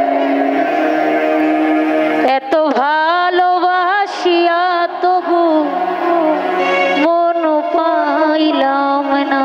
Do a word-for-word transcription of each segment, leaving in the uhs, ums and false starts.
এত ভালোবাসিয়া তবু মন পাইলাম না।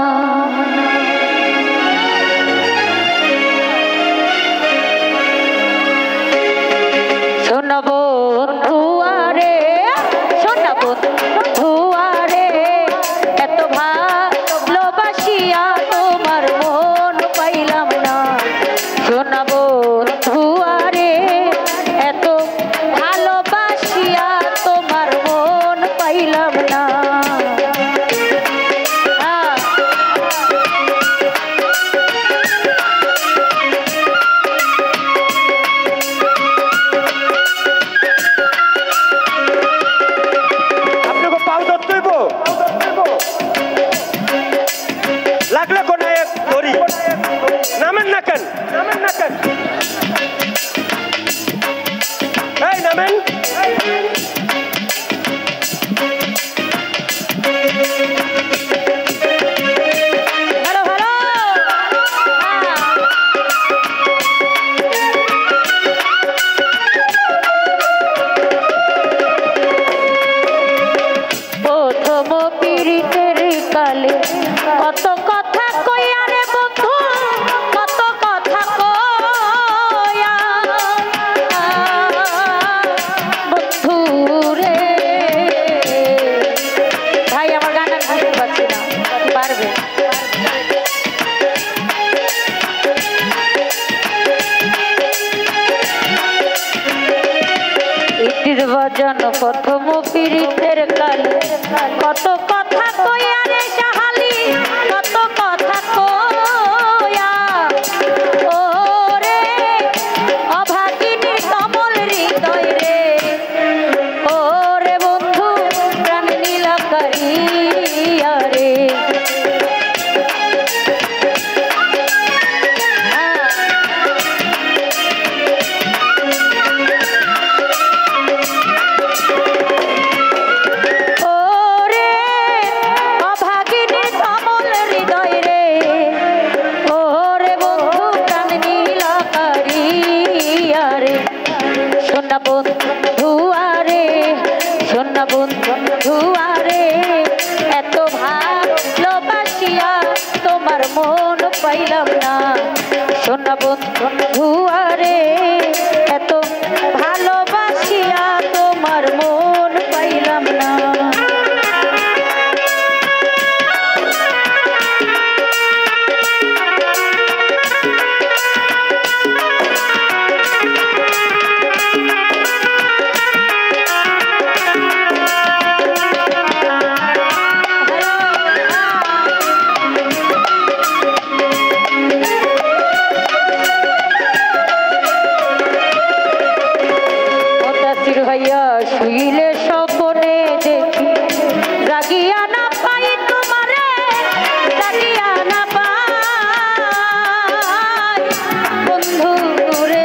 শোনা বন্ধু আরে, শোনা বন্ধু আরে, এত ভালোবাসিয়া তোমার মন পাইলাম না। শোনা বন্ধু আরে, এত ভালোবাসিয়া তোমার মন পাইলাম না। লাগলে কোন এক ধরি নামেন না কেন, নামেন না কেন, এই নামেন। হ্যালো হ্যালো, প্রথম পীড়িতের কালে কত কথা কইয়া রে বন্ধু, কত কথা কইয়া বন্ধু রে। ভাই আমার গান আর বুঝতে পারছি না, পারবে? ইতির ভজন প্রথম পীড়িতের কালে কত কথা কইয়া রে সাহালি, কত কথা কইয়া ও রে অভাগিনী কমল হৃদয় রে, ও রে বন্ধু প্রাণ নীলা করিয়া রে। শোনা বন্ধু আরে, শোনা বন্ধু আরে, এত ভালোবাসিয়া তোমার মন পাইলাম না। শোনা বন্ধু আরে, এত ভালোবাসিয়া তোমার মন পাইলাম না। ভাইয়া শুইলে স্বপ্নে দেখি, জাগিয়া না পাই তোমারে, জাগিয়া না পাই বন্ধু রে।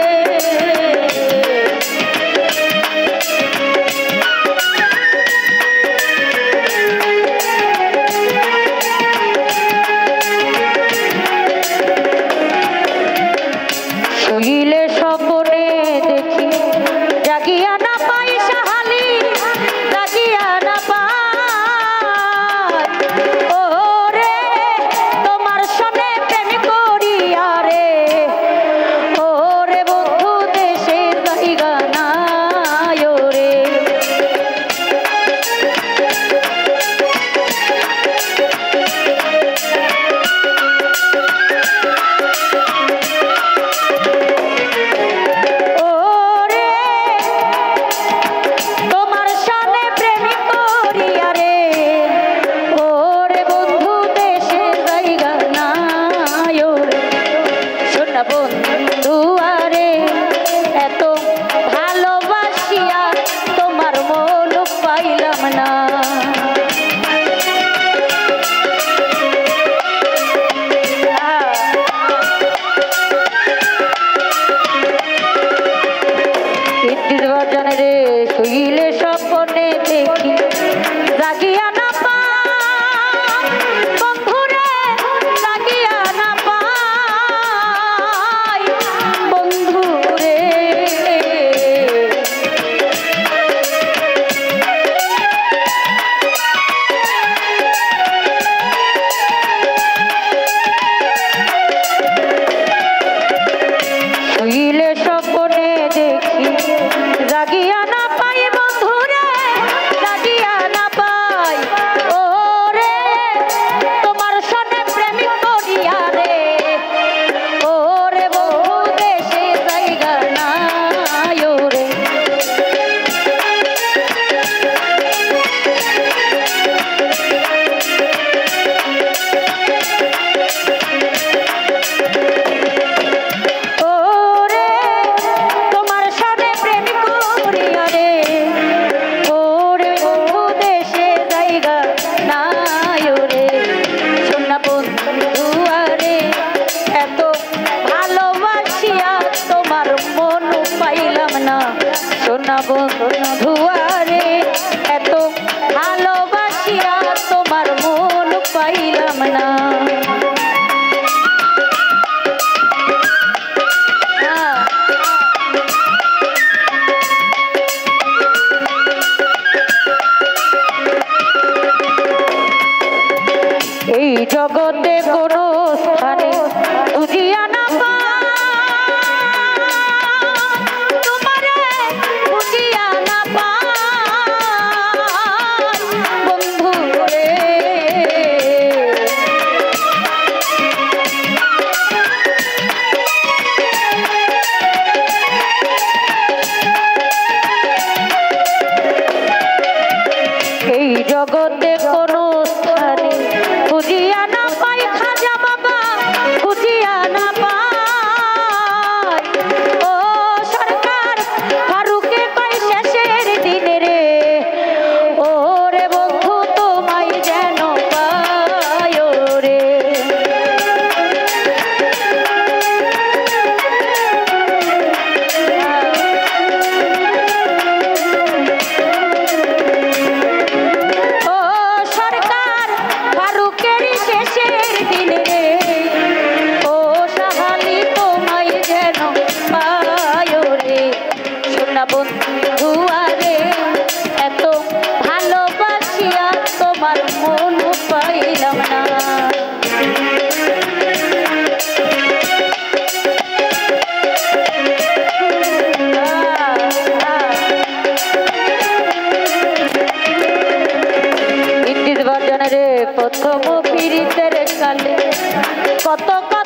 শুইলে স্বপ্নে দেখি, জাগিয়া না পাই সাহালি, জাগিয়া না পাই ও রে তোমার সনে প্রেম করিয়া রে, ও রে বন্ধু দেশে জায়গা নাই রে। বন্ধু আরে, এত ভালোবাসিয়া তোমার মন পাইলাম না। রে শুইলে স্বপ্নে দেখি, জাগিয়া না পাই বন্ধুরে, জাগিয়া না পাই পাইলাম না সোনা বন্ধুয়ারে এত ভালোবাসিয়া তোমার মন পাইলাম না এই জগতে কোনো স্থানে বুঝিয়া না তোমারে বুঝিয়া না বন্ধু রে এই জগতে কোনো স্থানে বুঝিয়া না পাই খাজা বাবা বুঝিয়া না পাই ও সরকার ফারুকে কই শেষের দিনে রে ও রে বন্ধু তোমায় যেন পাই রে বন্ধুয়ারে এত ভালোবাসিয়া তোমার মন পাইলাম না ইন্দিজ বাজানে রে প্রথম পীড়িতের কালে কত